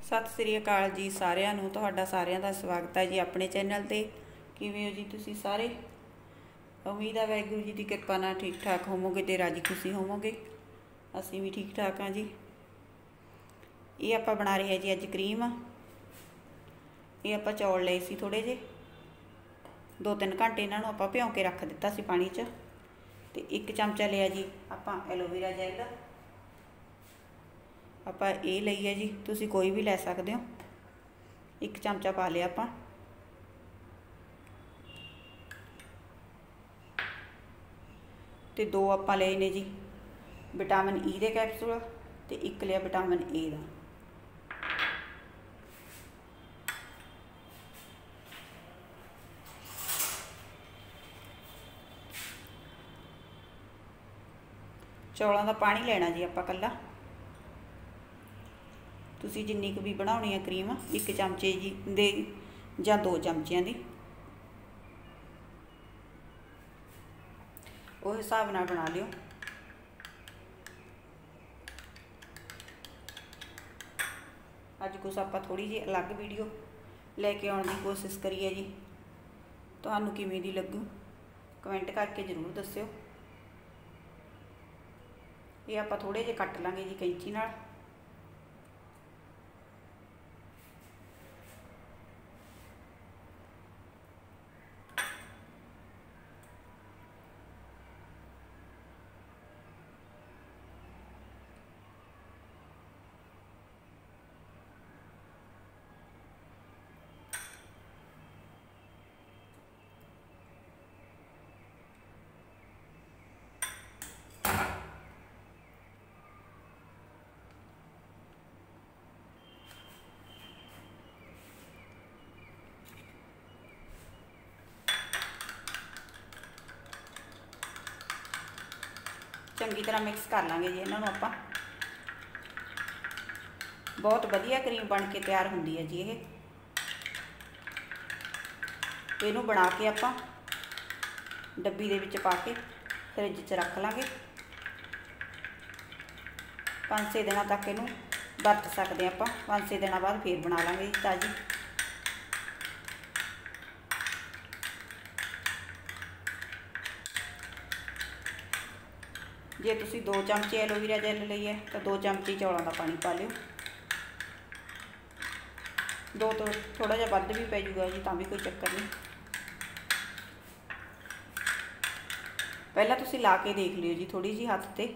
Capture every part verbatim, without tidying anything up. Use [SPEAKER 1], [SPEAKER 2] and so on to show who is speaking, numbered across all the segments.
[SPEAKER 1] सत श्री अकाल जी सारिਆਂ ਨੂੰ ਤੁਹਾਡਾ ਸਾਰਿਆਂ ਦਾ ਸਵਾਗਤ ਹੈ जी अपने चैनल ਤੇ। ਕਿਵੇਂ ਹੋ जी ਤੁਸੀਂ ਸਾਰੇ? उम्मीद है वाहिगुरू जी की किरपा नाल ठीक ठाक होवोगे ते राजी खुशी होवोगे। असीं भी ठीक ठाक हाँ जी। ये आपां बना रहे हैं जी अज क्रीम। ये आपां चौल लए सी थोड़े जे, दो तीन घंटे इन्हां नूं आपां भिओं के रख दिता सी पानी च। ते एक चमचा लिया जी आपां एलोवेरा जैल। आपां ये लई है जी, तुसीं कोई भी लै सकदे हो। एक चमचा पा लिया आपां। ते दो आपां लए ने जी विटामिन ई दे कैप्सूल ते एक लिया विटामिन ए दा। चौलों का पानी लेना जी आपां कल्ला। तुसीं जिन्नी क भी बनाउणी है क्रीम, एक चमचे जी दे जां दो चमचियां दी वो हिसाब नाल बना लियो। अज कुछ आपां थोड़ी जी अलग वीडियो लैके आउण दी कोशिश करिए जी। तुहानूं किवें दी लगू कमेंट करके जरूर दस्सिओ। ये आपां थोड़े जे कट लांगे जी कैंची नाल। चंगी तरह मिक्स कर लांगे जी इन्हों आपां। बहुत वधिया क्रीम बन के तैयार होंदी है जी। ये इनू बना के आपां डब्बी दे विच पा के फ्रिज च रख लांगे। पाँच छे दिनों तक इनू वरत सकते हैं आपां। पाँच छे दिनों बाद फिर बना लांगे ताज़ी। जे तुसी दो चमचे एलोवेरा जैल लई है तो दो चमचे चौलों का पानी पा लियो। दो तो थोड़ा जिहा वध भी पै जूगा जी, तां भी कोई चक्कर नहीं। पहला तुसी ला के देख लियो जी थोड़ी जी हत्थ ते।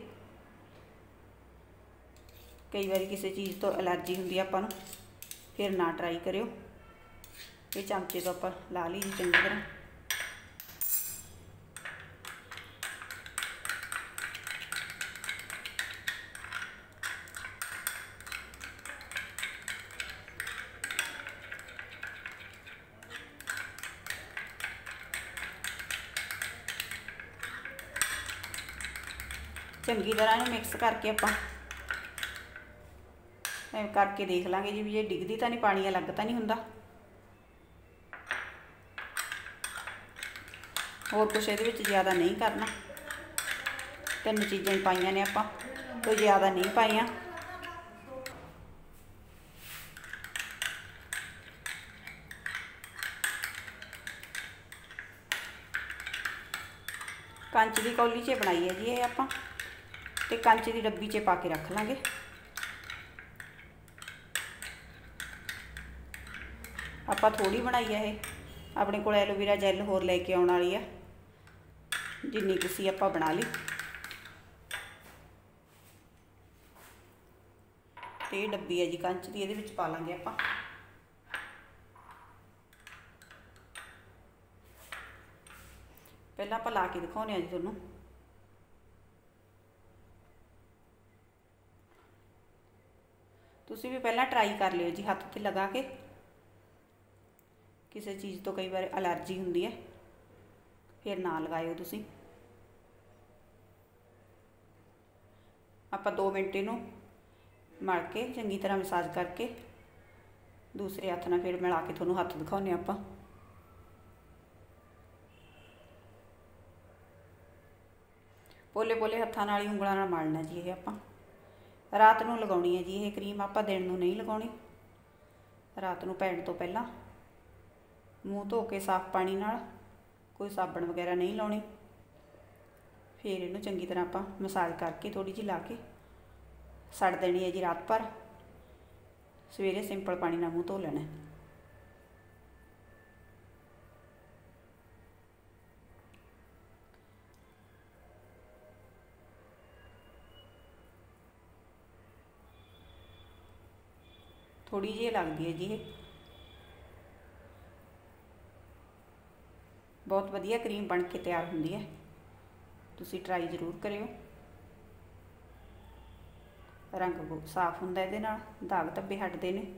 [SPEAKER 1] कई बार किसी चीज़ तो एलर्जी होंदी है आपां नूं, फिर ना ट्राई करियो। ये चमचे तो आपां ला ली जी चंगी तरह। चंगी तरह मिक्स करके आपां करके देख लांगे जी भी ये डिगदी तो नहीं, पानी अलग तो नहीं हुंदा। होर कुछ ये ज़्यादा नहीं करना। तीन चीज़ां पाइयां ने आपां, कोई ज़्यादा नहीं पाइयां। कंच की कौली च बनाई है जी ये आपां, ते कंच की डब्बी च पा के रख लांगे। आपां थोड़ी बनाई है ये, अपने कोल एलोवेरा जैल होर लैके आउण वाली है, जिन्नी तुसीं आपां बना ली। ते ये डब्बी है जी कंच की, इहदे विच पा लांगे आपां। पहलां आपां ला के दिखाउने आ जी तुहानूं। तुसीं भी पहलां ट्राई कर लियो जी हत्थ ते लगा के। किसी चीज़ तो कई बार एलर्जी होंदी है, फिर ना लगाओ तुसीं। आपां दो मिनट इनू मल के चंगी तरह मसाज करके दूसरे हत्थ नाल फिर मिला के तुहानूं हत्थ दिखाउने आपां। पोले पोले हत्थां नाल ही ਉਂਗਲਾਂ ਨਾਲ मलना जी। ये आपां रात नूं लगाउणी है जी। ये क्रीम आपां दिन नूं नहीं लगाउणी। रात नूं पैण तो पहलां मूँह धो के साफ पानी नाल, कोई साबण वगैरह नहीं लाउणी। फिर इहनूं चंगी तरह आपां मसाज करके थोड़ी जी ला के सड़ देनी है जी रात भर। सवेरे सिंपल पानी नाल मूँह धो लेना है। थोड़ी जी लगती है जी, ये बहुत वधिया क्रीम बन के तैयार होंदी है। तुसी ट्राई जरूर करियो। रंग साफ हुंदा इहदे नाल, दाग धब्बे हटदे ने।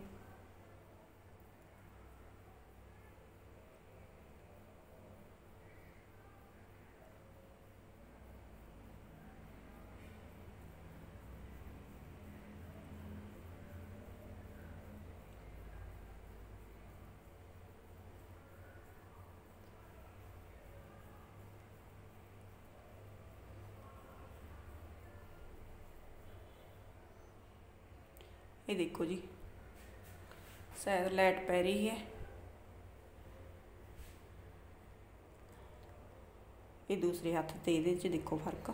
[SPEAKER 1] ये देखो जी, शायद लाइट पै रही है। ये दूसरे हाथ ते इहदे च देखो फर्क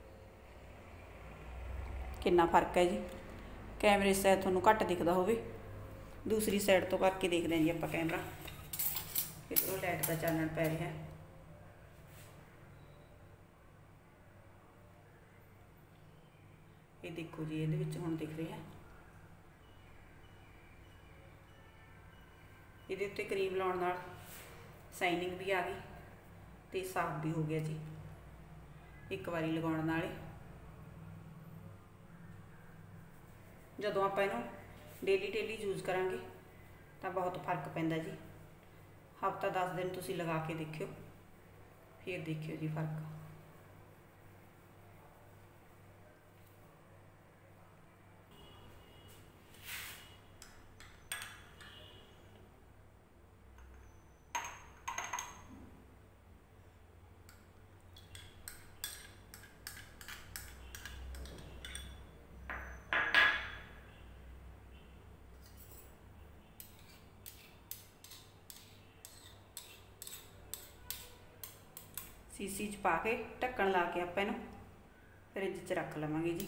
[SPEAKER 1] कितना फर्क है जी। कैमरे शायद तुहानूं घट दिखदा होवे, दूसरी साइड तो करके देखते हैं जी आपां कैमरा। इधरों लाइट का चानण पै रहा है। ये देखो जी, इहदे विच हुण दिख रहा है। इहदे उत्ते क्रीम लाउण नाल शाइनिंग भी आ गई ते साफ भी हो गया जी एक बारी लगाउण नाल। जदों आपां इहनूं डेली डेली यूज़ करांगे तो बहुत फर्क पैंदा जी। हफ्ता दस दिन तुसीं लगा के देखियो, फिर देखियो जी फर्क। सीसी च पा के ढक्कन ला के आपां इहनूं फ्रिज च रख लवांगे जी।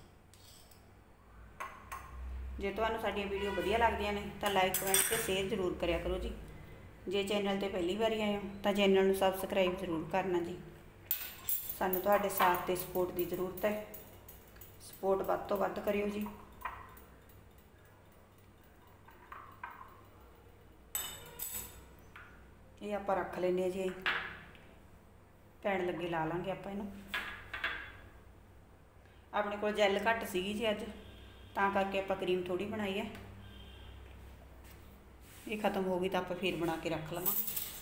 [SPEAKER 1] जे तुहानूं साडीआं वीडियो वधिया लगदियां ने तां लाइक कमेंट ते शेयर जरूर करिया करो जी। जे चैनल ते पहली बारी आए हो तां चैनल नूं सबसक्राइब जरूर करना जी। सानूं तुहाडे साथ ते सपोर्ट की जरूरत है। सपोर्ट वध तों वध करियो जी। ये आपां रख लैंदे जी, पैण लगे ला लांगे आपां इहनूं। अपने कोल जैल घट सीगी जी अज, तां करके आपां क्रीम थोड़ी बनाई है। ये खत्म हो गई तो आपां फिर बना के रख लवांगे।